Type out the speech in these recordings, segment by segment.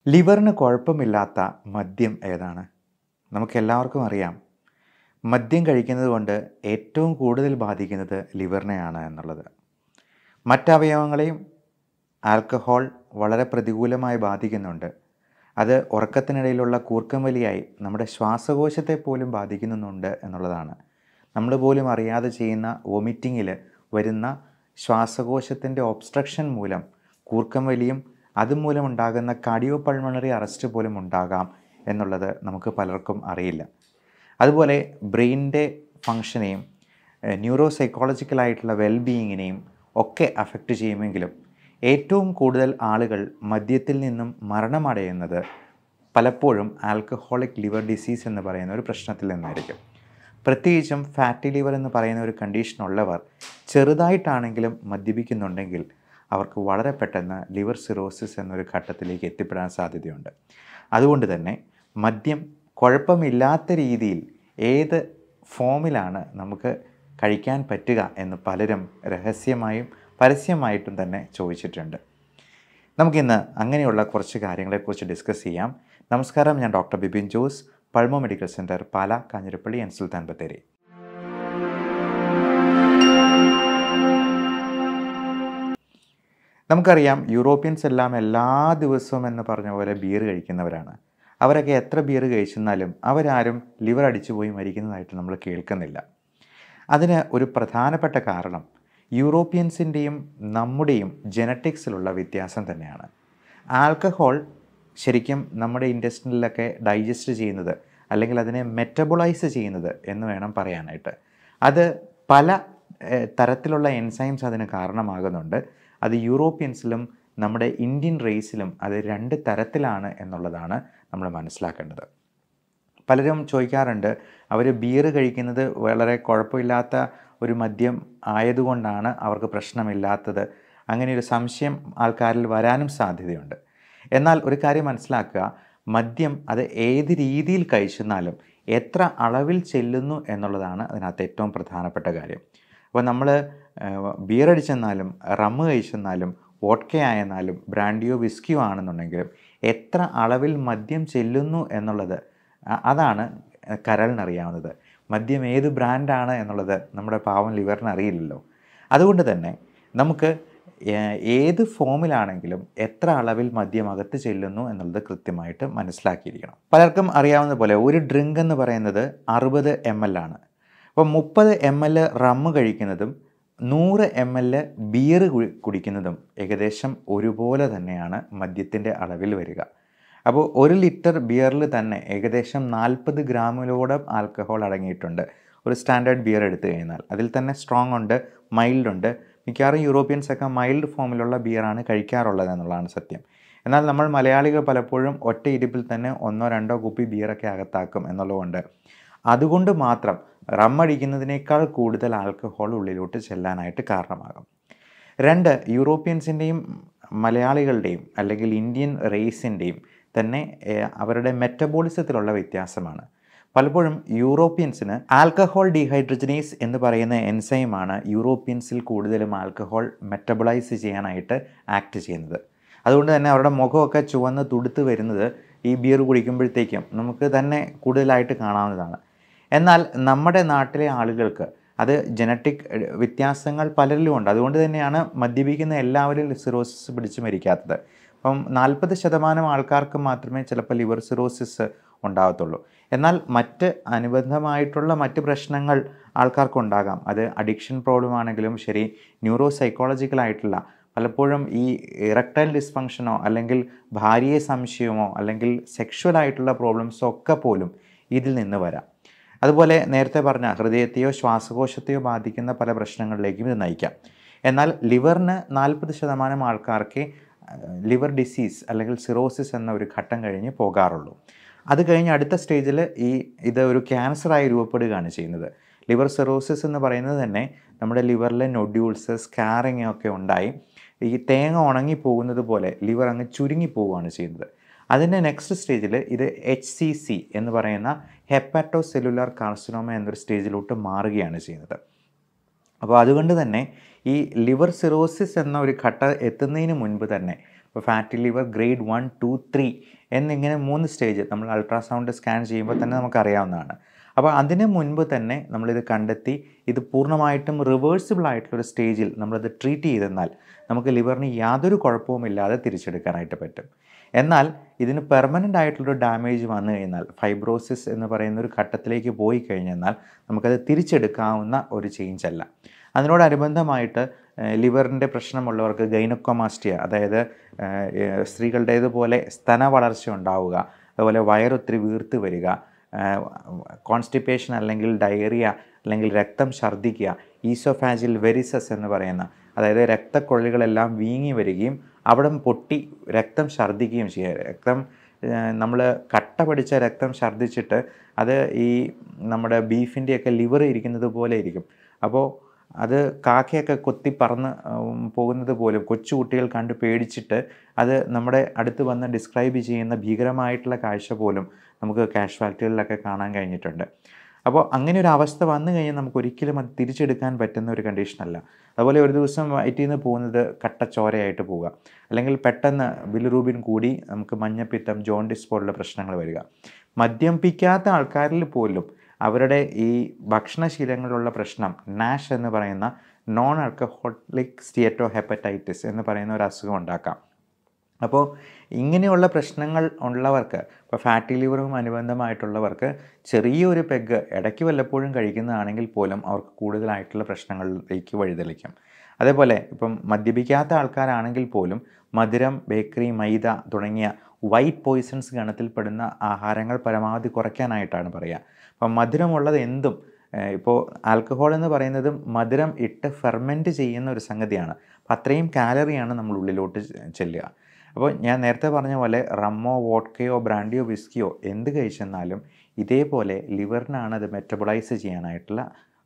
ലിവറിന് കുഴപ്പമില്ലാത്ത മദ്യം ഏതാണ്? നമുക്കെല്ലാവർക്കും അറിയാം, മദ്യം കഴിക്കുന്നത് കൊണ്ട് ഏറ്റവും കൂടുതൽ ബാധിക്കുന്നത് ലിവറിനെയാണ് എന്നുള്ളത്. മറ്റവയവങ്ങളെയും ആൽക്കഹോൾ വളരെ പ്രതികൂലമായി ബാധിക്കുന്നുണ്ട്. അത് ഉറക്കത്തിനിടയിലുള്ള കൂർക്കം വലിയായി നമ്മുടെ ശ്വാസകോശത്തെ പോലും ബാധിക്കുന്നുണ്ട് എന്നുള്ളതാണ്. നമ്മൾ പോലും അറിയാതെ ചെയ്യുന്ന വൊമിറ്റിങ്ങിൽ വരുന്ന ശ്വാസകോശത്തിൻ്റെ ഒബ്സ്ട്രക്ഷൻ മൂലം കൂർക്കം വലിയും അതുമൂലം ഉണ്ടാകുന്ന കാർഡിയോ പൾമണറി അറസ്റ്റ് പോലും ഉണ്ടാകാം എന്നുള്ളത് നമുക്ക് പലർക്കും അറിയില്ല. അതുപോലെ ബ്രെയിനിൻ്റെ ഫങ്ഷനെയും ന്യൂറോ-സൈക്കോളജിക്കലായിട്ടുള്ള വെൽബീയിങ്ങിനെയും ഒക്കെ അഫക്റ്റ് ചെയ്യുമെങ്കിലും ഏറ്റവും കൂടുതൽ ആളുകൾ മദ്യത്തിൽ നിന്നും മരണമടയുന്നത് പലപ്പോഴും ആൽക്കഹോളിക് ലിവർ ഡിസീസ് എന്ന് പറയുന്ന ഒരു പ്രശ്നത്തിൽ നിന്നായിരിക്കും. പ്രത്യേകിച്ചും ഫാറ്റി ലിവർ എന്ന് പറയുന്ന ഒരു കണ്ടീഷനുള്ളവർ ചെറുതായിട്ടാണെങ്കിലും മദ്യപിക്കുന്നുണ്ടെങ്കിൽ അവർക്ക് വളരെ പെട്ടെന്ന് ലിവർ സിറോസിസ് എന്നൊരു ഘട്ടത്തിലേക്ക് എത്തിപ്പെടാൻ സാധ്യതയുണ്ട്. അതുകൊണ്ട് തന്നെ മദ്യം കുഴപ്പമില്ലാത്ത രീതിയിൽ ഏത് ഫോമിലാണ് നമുക്ക് കഴിക്കാൻ പറ്റുക എന്ന് പലരും രഹസ്യമായും പരസ്യമായിട്ടും തന്നെ ചോദിച്ചിട്ടുണ്ട്. നമുക്കിന്ന് അങ്ങനെയുള്ള കുറച്ച് കാര്യങ്ങളെക്കുറിച്ച് ഡിസ്കസ് ചെയ്യാം. നമസ്കാരം, ഞാൻ doctor Bibin Jose, Pulmo medical centre, Pala, Kanjirappally and Sultan Bathery. നമുക്കറിയാം, യൂറോപ്യൻസ് എല്ലാം എല്ലാ ദിവസവും എന്ന് പറഞ്ഞ പോലെ ബിയർ കഴിക്കുന്നവരാണ്. അവരൊക്കെ എത്ര ബിയർ കഴിച്ചെന്നാലും അവരാരും ലിവർ അടിച്ചു പോയി മരിക്കുന്നതായിട്ട് നമ്മൾ കേൾക്കുന്നില്ല. അതിന് ഒരു പ്രധാനപ്പെട്ട കാരണം യൂറോപ്യൻസിൻ്റെയും നമ്മുടെയും ജനറ്റിക്സിലുള്ള വ്യത്യാസം തന്നെയാണ്. ആൽക്കഹോൾ ശരിക്കും നമ്മുടെ ഇൻറ്റെസ്റ്റിനിലൊക്കെ ഡൈജസ്റ്റ് ചെയ്യുന്നത് അല്ലെങ്കിൽ അതിനെ മെറ്റബോളൈസ് ചെയ്യുന്നത് എന്ന് വേണം പറയാനായിട്ട്. അത് പല തരത്തിലുള്ള എൻസൈംസ് അതിന് കാരണമാകുന്നുണ്ട്. അത് യൂറോപ്യൻസിലും നമ്മുടെ ഇന്ത്യൻ റേസിലും അത് രണ്ട് തരത്തിലാണ് എന്നുള്ളതാണ് നമ്മൾ മനസ്സിലാക്കേണ്ടത്. പലരും ചോദിക്കാറുണ്ട്, അവർ ബിയർ കഴിക്കുന്നത് വളരെ കുഴപ്പമില്ലാത്ത ഒരു മദ്യം ആയതുകൊണ്ടാണ് അവർക്ക് പ്രശ്നമില്ലാത്തത്. അങ്ങനെയൊരു സംശയം ആൾക്കാരിൽ വരാനും സാധ്യതയുണ്ട്. എന്നാൽ ഒരു കാര്യം മനസ്സിലാക്കുക, മദ്യം അത് ഏത് രീതിയിൽ കഴിച്ചെന്നാലും എത്ര അളവിൽ ചെല്ലുന്നു എന്നുള്ളതാണ് അതിനകത്ത് ഏറ്റവും പ്രധാനപ്പെട്ട കാര്യം. അപ്പോൾ നമ്മൾ ബിയർ അടിച്ചെന്നാലും റമ്മ് കഴിച്ചെന്നാലും വോഡ്ക ആയെന്നാലും ബ്രാൻഡിയോ വിസ്കിയോ ആണെന്നുണ്ടെങ്കിലും എത്ര അളവിൽ മദ്യം ചെല്ലുന്നു എന്നുള്ളത് അതാണ് കരളിനറിയാവുന്നത്. മദ്യം ഏത് ബ്രാൻഡാണ് എന്നുള്ളത് നമ്മുടെ പാവം ലിവറിന് അറിയില്ലല്ലോ. അതുകൊണ്ട് തന്നെ നമുക്ക് ഏത് ഫോമിലാണെങ്കിലും എത്ര അളവിൽ മദ്യം അകത്ത് ചെല്ലുന്നു എന്നുള്ളത് കൃത്യമായിട്ട് മനസ്സിലാക്കിയിരിക്കണം. പലർക്കും അറിയാവുന്ന പോലെ ഒരു ഡ്രിങ്ക് എന്ന് പറയുന്നത് 60 ml ആണ്. അപ്പോൾ 30 ml റമ്മ് കഴിക്കുന്നതും 100 ml ബിയർ കുടിക്കുന്നതും ഏകദേശം ഒരുപോലെ തന്നെയാണ് മദ്യത്തിൻ്റെ അളവിൽ വരിക. അപ്പോൾ 1 ലിറ്റർ ബിയറിൽ തന്നെ ഏകദേശം 40 ഗ്രാമിലോളം ആൽക്കഹോൾ അടങ്ങിയിട്ടുണ്ട്. ഒരു സ്റ്റാൻഡേർഡ് ബിയർ എടുത്തു കഴിഞ്ഞാൽ അതിൽ തന്നെ സ്ട്രോങ് ഉണ്ട്, മൈൽഡ് ഉണ്ട്. മിക്കവാറും യൂറോപ്യൻസൊക്കെ മൈൽഡ് ഫോമിലുള്ള ബിയറാണ് കഴിക്കാറുള്ളത് എന്നുള്ളതാണ് സത്യം. എന്നാൽ നമ്മൾ മലയാളികൾ പലപ്പോഴും ഒറ്റ ഇരിപ്പിൽ തന്നെ 1-2 കുപ്പി ബിയറൊക്കെ അകത്താക്കും എന്നുള്ളതുകൊണ്ട് അതുകൊണ്ട് മാത്രം റമ്മടിക്കുന്നതിനേക്കാൾ കൂടുതൽ ആൽക്കഹോൾ ഉള്ളിലോട്ട് ചെല്ലാനായിട്ട് കാരണമാകും. 2, യൂറോപ്യൻസിൻ്റെയും മലയാളികളുടെയും അല്ലെങ്കിൽ ഇന്ത്യൻ റേസിൻ്റെയും തന്നെ അവരുടെ മെറ്റബോളിസത്തിലുള്ള വ്യത്യാസമാണ്. പലപ്പോഴും യൂറോപ്യൻസിന് ആൽക്കഹോൾ ഡീഹൈഡ്രജനേസ് എന്ന് പറയുന്ന എൻസൈമാണ് യൂറോപ്യൻസിൽ കൂടുതലും ആൽക്കഹോൾ മെറ്റബോളൈസ് ചെയ്യാനായിട്ട് ആക്ട് ചെയ്യുന്നത്. അതുകൊണ്ട് തന്നെ അവരുടെ മുഖമൊക്കെ ചുവന്ന് തുടുത്ത് വരുന്നത് ഈ ബിയർ കുടിക്കുമ്പോഴത്തേക്കും നമുക്ക് തന്നെ കൂടുതലായിട്ട് കാണാവുന്നതാണ്. എന്നാൽ നമ്മുടെ നാട്ടിലെ ആളുകൾക്ക് അത് ജനറ്റിക് വ്യത്യാസങ്ങൾ പലരിലും ഉണ്ട്. അതുകൊണ്ട് തന്നെയാണ് മദ്യപിക്കുന്ന എല്ലാവരും സിറോസിസ് പിടിച്ച് മരിക്കാത്തത്. അപ്പം 40% ആൾക്കാർക്ക് മാത്രമേ ചിലപ്പോൾ ലിവർ സിറോസിസ് ഉണ്ടാകത്തുള്ളൂ. എന്നാൽ മറ്റ് അനുബന്ധമായിട്ടുള്ള മറ്റ് പ്രശ്നങ്ങൾ ആൾക്കാർക്കുണ്ടാകാം. അത് അഡിക്ഷൻ പ്രോബ്ലം ആണെങ്കിലും ശരി, ന്യൂറോ-സൈക്കോളജിക്കലായിട്ടുള്ള പലപ്പോഴും ഈ ഇറക്ടൈൽ ഡിസ്ഫങ്ഷനോ അല്ലെങ്കിൽ ഭാര്യയെ സംശയമോ അല്ലെങ്കിൽ സെക്ഷുവലായിട്ടുള്ള പ്രോബ്ലംസോ ഒക്കെ പോലും ഇതിൽ നിന്ന് വരാം. അതുപോലെ നേരത്തെ പറഞ്ഞ ഹൃദയത്തെയോ ശ്വാസകോശത്തെയോ ബാധിക്കുന്ന പല പ്രശ്നങ്ങളിലേക്കും ഇത് നയിക്കാം. എന്നാൽ ലിവറിന് 40% ആൾക്കാർക്ക് ലിവർ ഡിസീസ് അല്ലെങ്കിൽ സിറോസിസ് എന്ന ഒരു ഘട്ടം കഴിഞ്ഞ് പോകാറുള്ളൂ. അത് കഴിഞ്ഞ് അടുത്ത സ്റ്റേജിൽ ഇത് ഒരു ക്യാൻസറായി രൂപപ്പെടുകയാണ് ചെയ്യുന്നത്. ലിവർ സിറോസിസ് എന്ന് പറയുന്നത് തന്നെ നമ്മുടെ ലിവറിലെ നൊഡ്യൂൾസ്, സ്കാറിങ് ഒക്കെ ഉണ്ടായി ഈ തേങ്ങ ഉണങ്ങി പോകുന്നത് പോലെ ലിവർ അങ്ങ് ചുരുങ്ങി പോവുകയാണ് ചെയ്യുന്നത്. അതിൻ്റെ നെക്സ്റ്റ് സ്റ്റേജിൽ ഇത് HCC എന്ന് പറയുന്ന ഹെപ്പാറ്റോ സെല്ലുലാർ കാർസിനോമ എന്നൊരു സ്റ്റേജിലോട്ട് മാറുകയാണ് ചെയ്യുന്നത്. അപ്പോൾ അതുകൊണ്ട് തന്നെ ഈ ലിവർ സിറോസിസ് എന്ന ഒരു ഘട്ടം എത്തുന്നതിന് മുൻപ് തന്നെ ഇപ്പോൾ ഫാറ്റി ലിവർ ഗ്രേഡ് 1, 2, 3 എന്നിങ്ങനെ 3 സ്റ്റേജ് നമ്മൾ അൾട്രാസൗണ്ട് സ്കാൻ ചെയ്യുമ്പോൾ തന്നെ നമുക്കറിയാവുന്നതാണ്. അപ്പോൾ അതിന് മുൻപ് തന്നെ നമ്മളിത് കണ്ടെത്തി ഇത് പൂർണ്ണമായിട്ടും റിവേഴ്സിബിൾ ആയിട്ടുള്ളൊരു സ്റ്റേജിൽ നമ്മളത് ട്രീറ്റ് ചെയ്തെന്നാൽ നമുക്ക് ലിവറിന് യാതൊരു കുഴപ്പവുമില്ലാതെ തിരിച്ചെടുക്കാനായിട്ട് പറ്റും. എന്നാൽ ഇതിന് പെർമനൻ്റ് ആയിട്ടുള്ളൊരു ഡാമേജ് വന്നു കഴിഞ്ഞാൽ, ഫൈബ്രോസിസ് എന്ന് പറയുന്ന ഒരു ഘട്ടത്തിലേക്ക് പോയി കഴിഞ്ഞാൽ നമുക്കത് തിരിച്ചെടുക്കാവുന്ന ഒരു ചേഞ്ച് അല്ല. അതിനോടനുബന്ധമായിട്ട് ലിവറിൻ്റെ പ്രശ്നമുള്ളവർക്ക് ഗൈനക്കോമാസ്റ്റിയ, അതായത് സ്ത്രീകളുടേതുപോലെ സ്തന വളർച്ച ഉണ്ടാവുക, അതുപോലെ വയറൊത്തിരി വീർത്ത് വരിക, കോൺസ്റ്റിപ്പേഷൻ അല്ലെങ്കിൽ ഡയറിയ അല്ലെങ്കിൽ രക്തം ഛർദ്ദിക്കുക, ഈസോഫാജിൽ വെരിസസ് എന്ന് പറയുന്ന, അതായത് രക്തക്കൊള്ളികളെല്ലാം വീങ്ങി വരികയും അവിടം പൊട്ടി രക്തം ഛർദ്ദിക്കുകയും ചെയ്യുക. രക്തം നമ്മൾ കട്ട പിടിച്ച രക്തം ഛർദ്ദിച്ചിട്ട് അത് ഈ നമ്മുടെ ബീഫിൻ്റെയൊക്കെ ലിവർ ഇരിക്കുന്നത് പോലെ ഇരിക്കും. അപ്പോൾ അത് കാക്കയൊക്കെ കൊത്തി പറന്ന് പോകുന്നത് പോലും കൊച്ചു കുട്ടികൾ കണ്ട് പേടിച്ചിട്ട് അത് നമ്മുടെ അടുത്ത് വന്ന് ഡിസ്ക്രൈബ് ചെയ്യുന്ന ഭീകരമായിട്ടുള്ള കാഴ്ച പോലും നമുക്ക് കാഷ്വാലിറ്റികളിലൊക്കെ കാണാൻ കഴിഞ്ഞിട്ടുണ്ട്. അപ്പോൾ അങ്ങനെ ഒരു അവസ്ഥ വന്നു കഴിഞ്ഞാൽ നമുക്ക് ഒരിക്കലും അത് തിരിച്ചെടുക്കാൻ പറ്റുന്ന ഒരു കണ്ടീഷനല്ല. അതുപോലെ ഒരു ദിവസം വയറ്റിൽ നിന്ന് പോകുന്നത് കട്ടച്ചോരയായിട്ട് പോവുക, അല്ലെങ്കിൽ പെട്ടെന്ന് ബിലിറൂബിൻ കൂടി നമുക്ക് മഞ്ഞപ്പിത്തം, ജോണ്ടിസ് പോലുള്ള പ്രശ്നങ്ങൾ വരിക. മദ്യപിക്കാത്ത ആൾക്കാരിൽ പോലും അവരുടെ ഈ ഭക്ഷണശീലങ്ങളിലുള്ള പ്രശ്നം നാഷ് എന്ന് പറയുന്ന നോൺ ആൽക്കഹോളിക് സ്റ്റീറ്റോഹെപ്പറ്റൈറ്റിസ് എന്ന് പറയുന്ന ഒരു അസുഖം ഉണ്ടാക്കാം. അപ്പോൾ ഇങ്ങനെയുള്ള പ്രശ്നങ്ങൾ ഉള്ളവർക്ക്, ഇപ്പോൾ ഫാറ്റി ലിവറും അനുബന്ധമായിട്ടുള്ളവർക്ക് ചെറിയൊരു പെഗ് ഇടയ്ക്ക് വല്ലപ്പോഴും കഴിക്കുന്നതാണെങ്കിൽ പോലും അവർക്ക് കൂടുതലായിട്ടുള്ള പ്രശ്നങ്ങളിലേക്ക് വഴിതെളിക്കും. അതേപോലെ ഇപ്പം മദ്യപിക്കാത്ത ആൾക്കാരാണെങ്കിൽ പോലും മധുരം, ബേക്കറി, മൈദ തുടങ്ങിയ വൈറ്റ് പോയിസൺസ് ഗണത്തിൽപ്പെടുന്ന ആഹാരങ്ങൾ പരമാവധി കുറയ്ക്കാനായിട്ടാണ് പറയുക. അപ്പം മധുരമുള്ളത് എന്തും, ഇപ്പോൾ ആൽക്കഹോൾ എന്ന് പറയുന്നതും മധുരം ഇട്ട് ഫെർമെൻറ്റ് ചെയ്യുന്ന ഒരു സംഗതിയാണ്. അപ്പം അത്രയും കാലറിയാണ് നമ്മൾ ഉള്ളിലോട്ട് ചെല്ലുക. അപ്പോൾ ഞാൻ നേരത്തെ പറഞ്ഞ പോലെ റമ്മോ, വോഡ്കയോ, ബ്രാൻഡിയോ, വിസ്കിയോ എന്ത് കഴിച്ചെന്നാലും ഇതേപോലെ ലിവറിനാണ് അത് മെറ്റബോളൈസ് ചെയ്യാനായിട്ടുള്ള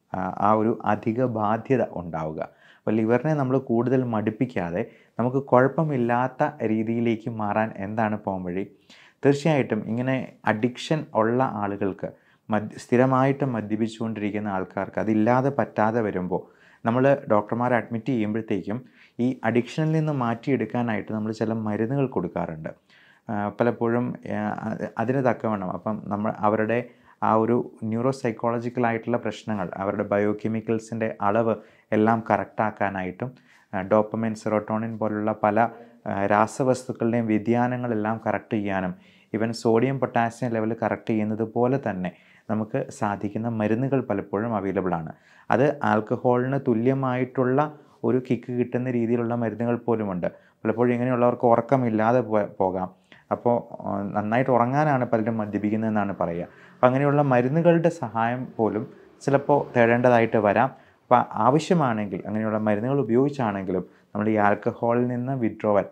ആ ഒരു അധിക ബാധ്യത ഉണ്ടാവുക. അപ്പോൾ ലിവറിനെ നമ്മൾ കൂടുതൽ മടുപ്പിക്കാതെ നമുക്ക് കുഴപ്പമില്ലാത്ത രീതിയിലേക്ക് മാറാൻ എന്താണ് പോകാൻ വഴി? തീർച്ചയായിട്ടും ഇങ്ങനെ അഡിക്ഷൻ ഉള്ള ആളുകൾക്ക്, സ്ഥിരമായിട്ട് മദ്യപിച്ചുകൊണ്ടിരിക്കുന്ന ആൾക്കാർക്ക് അതില്ലാതെ പറ്റാതെ വരുമ്പോൾ നമ്മൾ ഡോക്ടർമാരെ അഡ്മിറ്റ് ചെയ്യുമ്പോഴത്തേക്കും ഈ അഡിക്ഷനിൽ നിന്ന് മാറ്റിയെടുക്കാനായിട്ട് നമ്മൾ ചില മരുന്നുകൾ കൊടുക്കാറുണ്ട്. പലപ്പോഴും അതിന് തക്കവണ്ണം അപ്പം അവരുടെ ആ ഒരു ന്യൂറോ-സൈക്കോളജിക്കലായിട്ടുള്ള പ്രശ്നങ്ങൾ, അവരുടെ ബയോകെമിക്കൽസിൻ്റെ അളവ് എല്ലാം കറക്റ്റാക്കാനായിട്ടും ഡോപ്പമൈൻ, സെറോട്ടോണിൻ പോലുള്ള പല രാസവസ്തുക്കളുടെയും വ്യതിയാനങ്ങളെല്ലാം കറക്റ്റ് ചെയ്യാനും even sodium, potassium level correct ചെയ്യുന്നത് പോലെ തന്നെ നമുക്ക് സാധിക്കുന്ന മരുന്നുകൾ പലപ്പോഴും അവൈലബിൾ ആണ്. അത് ആൽക്കഹോളിന് തുല്യമായിട്ടുള്ള ഒരു കിക്ക് കിട്ടുന്ന രീതിയിലുള്ള മരുന്നുകൾ പോലുമുണ്ട്. പലപ്പോഴും ഇങ്ങനെയുള്ളവർക്ക് ഉറക്കമില്ലാതെ പോകാം. അപ്പോൾ നന്നായിട്ട് ഉറങ്ങാനാണ് പലരും മദ്യപിക്കുന്നതെന്നാണ് പറയുക. അപ്പോൾ അങ്ങനെയുള്ള മരുന്നുകളുടെ സഹായം പോലും ചിലപ്പോൾ തേടേണ്ടതായിട്ട് വരാം. അപ്പോൾ ആവശ്യമാണെങ്കിൽ അങ്ങനെയുള്ള മരുന്നുകൾ ഉപയോഗിച്ചാണെങ്കിലും നമ്മൾ ഈ ആൽക്കഹോളിൽ നിന്ന് വിഡ്രോവൽ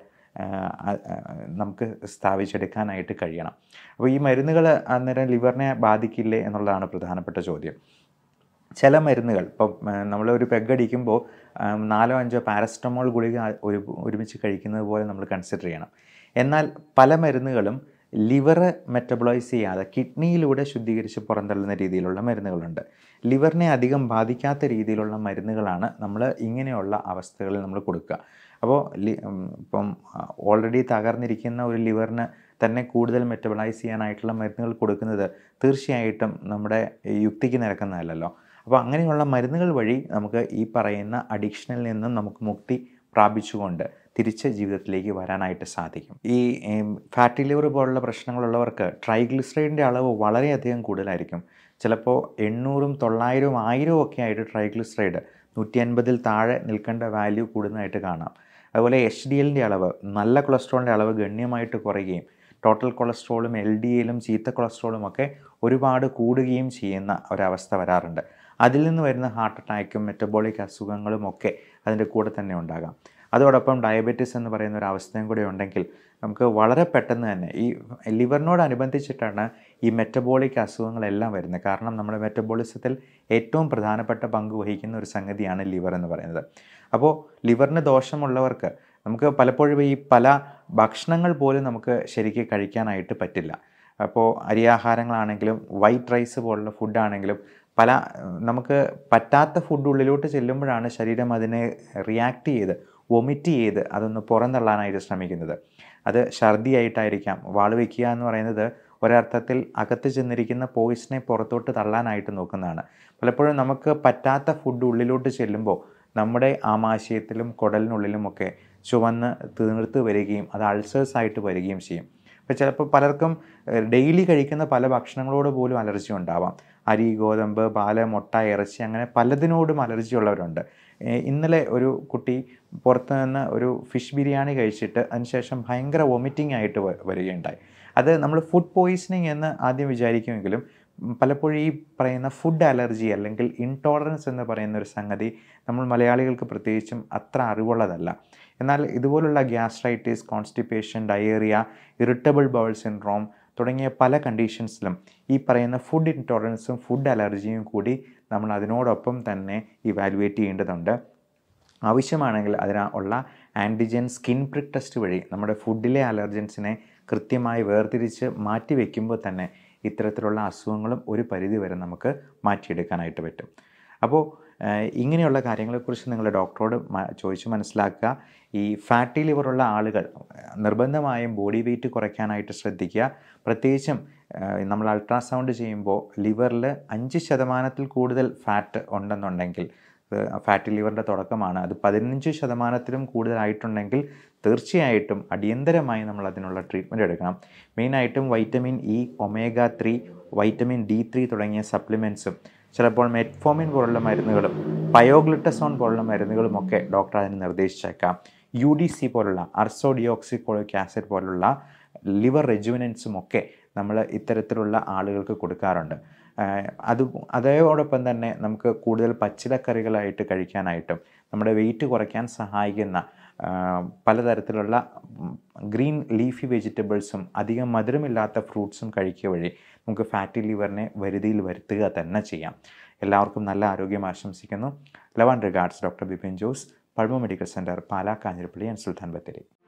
നമുക്ക് സ്ഥാപിച്ചെടുക്കാനായിട്ട് കഴിയണം. അപ്പോൾ ഈ മരുന്നുകൾ അന്നേരം ലിവറിനെ ബാധിക്കില്ലേ എന്നുള്ളതാണ് പ്രധാനപ്പെട്ട ചോദ്യം. ചില മരുന്നുകൾ, ഇപ്പം നമ്മളൊരു പെഗടിക്കുമ്പോൾ 4-5 പാരസറ്റമോൾ ഗുളിക ഒരുമിച്ച് കഴിക്കുന്നത് പോലെ നമ്മൾ കൺസിഡർ ചെയ്യണം. എന്നാൽ പല മരുന്നുകളും ലിവറ് മെറ്റബോളൈസ് ചെയ്യാതെ കിഡ്നിയിലൂടെ ശുദ്ധീകരിച്ച് പുറന്തള്ളുന്ന രീതിയിലുള്ള മരുന്നുകളുണ്ട്. ലിവറിനെ അധികം ബാധിക്കാത്ത രീതിയിലുള്ള മരുന്നുകളാണ് നമ്മൾ ഇങ്ങനെയുള്ള അവസ്ഥകളിൽ നമ്മൾ കൊടുക്കുക. അപ്പോൾ ഇപ്പം ഓൾറെഡി തകർന്നിരിക്കുന്ന ഒരു ലിവറിന് തന്നെ കൂടുതൽ മെറ്റബോളൈസ് ചെയ്യാനായിട്ടുള്ള മരുന്നുകൾ കൊടുക്കുന്നത് തീർച്ചയായിട്ടും നമ്മുടെ യുക്തിക്ക് നിരക്കുന്നതല്ലല്ലോ. അപ്പോൾ അങ്ങനെയുള്ള മരുന്നുകൾ വഴി നമുക്ക് ഈ പറയുന്ന അഡിക്ഷനിൽ നിന്നും നമുക്ക് മുക്തി പ്രാപിച്ചുകൊണ്ട് തിരിച്ച് ജീവിതത്തിലേക്ക് വരാനായിട്ട് സാധിക്കും. ഈ ഫാറ്റി ലിവർ പോലുള്ള പ്രശ്നങ്ങളുള്ളവർക്ക് ട്രൈഗ്ലിസറൈഡിൻ്റെ അളവ് വളരെയധികം കൂടുതലായിരിക്കും. ചിലപ്പോൾ 800, 900, 1000 ഒക്കെ ആയിട്ട് ട്രൈഗ്ലിസറൈഡ് 150 താഴെ നിൽക്കേണ്ട വാല്യൂ കൂടുന്നതായിട്ട് കാണാം. അതുപോലെ HDLൻ്റെ അളവ്, നല്ല കൊളസ്ട്രോളിൻ്റെ അളവ് ഗണ്യമായിട്ട് കുറയുകയും ടോട്ടൽ കൊളസ്ട്രോളും LDLും ചീത്ത കൊളസ്ട്രോളും ഒക്കെ ഒരുപാട് കൂടുകയും ചെയ്യുന്ന ഒരവസ്ഥ വരാറുണ്ട്. അതിൽ നിന്ന് വരുന്ന ഹാർട്ട് അറ്റാക്കും മെറ്റബോളിക് അസുഖങ്ങളും ഒക്കെ അതിൻ്റെ കൂടെ തന്നെ ഉണ്ടാകാം. അതോടൊപ്പം ഡയബറ്റീസ് എന്ന് പറയുന്ന ഒരു അവസ്ഥയും കൂടെ ഉണ്ടെങ്കിൽ നമുക്ക് വളരെ പെട്ടെന്ന് തന്നെ ഈ ലിവറിനോടനുബന്ധിച്ചിട്ടാണ് ഈ മെറ്റബോളിക് അസുഖങ്ങളെല്ലാം വരുന്നത്. കാരണം നമ്മുടെ മെറ്റബോളിസത്തിൽ ഏറ്റവും പ്രധാനപ്പെട്ട പങ്ക് വഹിക്കുന്ന ഒരു സംഗതിയാണ് ലിവർ എന്ന് പറയുന്നത്. അപ്പോൾ ലിവറിന് ദോഷമുള്ളവർക്ക് നമുക്ക് പലപ്പോഴും ഈ പല ഭക്ഷണങ്ങൾ പോലും നമുക്ക് ശരിക്കും കഴിക്കാനായിട്ട് പറ്റില്ല. അപ്പോൾ അരിയാഹാരങ്ങളാണെങ്കിലും വൈറ്റ് റൈസ് പോലുള്ള ഫുഡാണെങ്കിലും നമുക്ക് പറ്റാത്ത ഫുഡ് ഉള്ളിലോട്ട് ചെല്ലുമ്പോഴാണ് ശരീരം അതിനെ റിയാക്ട് ചെയ്ത് വൊമിറ്റ് ചെയ്ത് അതൊന്ന് പുറന്തള്ളാനായിട്ട് ശ്രമിക്കുന്നത്. അത് ഛർദിയായിട്ടായിരിക്കാം. വാള് വയ്ക്കുക എന്ന് പറയുന്നത് ഒരർത്ഥത്തിൽ അകത്ത് ചെന്നിരിക്കുന്ന പോയിസനെ പുറത്തോട്ട് തള്ളാനായിട്ട് നോക്കുന്നതാണ്. പലപ്പോഴും നമുക്ക് പറ്റാത്ത ഫുഡ് ഉള്ളിലോട്ട് ചെല്ലുമ്പോൾ നമ്മുടെ ആമാശയത്തിലും കുടലിനുള്ളിലുമൊക്കെ ചുവന്ന് തീർത്ത് വരികയും അത് അൾസേഴ്സ് ആയിട്ട് വരികയും ചെയ്യും. അപ്പോൾ ചിലപ്പോൾ പലർക്കും ഡെയിലി കഴിക്കുന്ന പല ഭക്ഷണങ്ങളോട് പോലും അലർജി ഉണ്ടാവാം. അരി, ഗോതമ്പ്, പാല്, മുട്ട, ഇറച്ചി, അങ്ങനെ പലതിനോടും അലർജി ഉള്ളവരുണ്ട്. ഇന്നലെ ഒരു കുട്ടി പുറത്ത് നിന്ന് ഒരു ഫിഷ് ബിരിയാണി കഴിച്ചിട്ട് അതിനുശേഷം ഭയങ്കര വൊമിറ്റിംഗ് ആയിട്ട് വരികയുണ്ടായി. അത് നമ്മൾ ഫുഡ് പോയിസണിങ് എന്ന് ആദ്യം വിചാരിക്കുമെങ്കിലും പലപ്പോഴും ഈ പറയുന്ന ഫുഡ് അലർജി അല്ലെങ്കിൽ ഇൻടോളറൻസ് എന്ന് പറയുന്ന ഒരു സംഗതി നമ്മൾ മലയാളികൾക്ക് പ്രത്യേകിച്ചും അത്ര അറിവുള്ളതല്ല. എന്നാൽ ഇതുപോലുള്ള gastritis, constipation, diarrhoea, irritable bowel syndrome തുടങ്ങിയ പല കണ്ടീഷൻസിലും ഈ പറയുന്ന ഫുഡ് ഇൻടോളറൻസും ഫുഡ് അലർജിയും കൂടി നമ്മൾ അതിനോടൊപ്പം തന്നെ ഇവാലുവേറ്റ് ചെയ്യേണ്ടതുണ്ട്. ആവശ്യമാണെങ്കിൽ അതിനുള്ള ആൻറ്റിജൻ സ്കിൻ പ്രിക് ടെസ്റ്റ് വഴി നമ്മുടെ ഫുഡിലെ അലർജൻസിനെ കൃത്യമായി വേർതിരിച്ച് മാറ്റി വയ്ക്കുമ്പോൾ തന്നെ ഇത്തരത്തിലുള്ള അസുഖങ്ങളും ഒരു പരിധി വരെ നമുക്ക് മാറ്റിയെടുക്കാനായിട്ട് പറ്റും. അപ്പോൾ ഇങ്ങനെയുള്ള കാര്യങ്ങളെക്കുറിച്ച് നിങ്ങൾ ഡോക്ടറോട് ചോദിച്ച് മനസ്സിലാക്കുക. ഈ ഫാറ്റി ലിവറുള്ള ആളുകൾ നിർബന്ധമായും ബോഡി വെയ്റ്റ് കുറയ്ക്കാനായിട്ട് ശ്രദ്ധിക്കുക. പ്രത്യേകിച്ചും നമ്മൾ അൾട്രാസൗണ്ട് ചെയ്യുമ്പോൾ ലിവറിൽ 5% കൂടുതൽ ഫാറ്റ് ഉണ്ടെന്നുണ്ടെങ്കിൽ ഫാറ്റി ലിവറിൻ്റെ തുടക്കമാണ്. അത് 15%-ലും കൂടുതലായിട്ടുണ്ടെങ്കിൽ തീർച്ചയായിട്ടും അടിയന്തരമായി നമ്മൾ അതിനുള്ള ട്രീറ്റ്മെൻറ്റ് എടുക്കണം. മെയിനായിട്ടും vitamin E, omega 3, vitamin D3 തുടങ്ങിയ സപ്ലിമെൻറ്റ്സും ചിലപ്പോൾ മെറ്റ്ഫോമിൻ പോലുള്ള മരുന്നുകളും പയോഗ്ലിറ്റസോൺ പോലുള്ള മരുന്നുകളുമൊക്കെ ഡോക്ടർ അതിന് നിർദ്ദേശിച്ചേക്കാം. UDC പോലുള്ള അർസോഡിയോക്സികോളിക് ആസിഡ് പോലുള്ള ലിവർ റെജുവിനൻസും ഒക്കെ നമ്മൾ ഇത്തരത്തിലുള്ള ആളുകൾക്ക് കൊടുക്കാറുണ്ട്. അതോടൊപ്പം തന്നെ നമുക്ക് കൂടുതൽ പച്ചിലക്കറികളായിട്ട് കഴിക്കാനായിട്ടും നമ്മുടെ വെയിറ്റ് കുറയ്ക്കാൻ സഹായിക്കുന്ന പലതരത്തിലുള്ള ഗ്രീൻ ലീഫി വെജിറ്റബിൾസും അധികം മധുരമില്ലാത്ത ഫ്രൂട്ട്സും കഴിക്കുക വഴി നമുക്ക് ഫാറ്റി ലിവറിനെ വരുതിയിൽ വരുത്തുക തന്നെ ചെയ്യാം. എല്ലാവർക്കും നല്ല ആരോഗ്യം ആശംസിക്കുന്നു. Love and regards, doctor Bipin Jose, Pulmo medical centre, Pala, Kanjirappally and Sultan Bathery.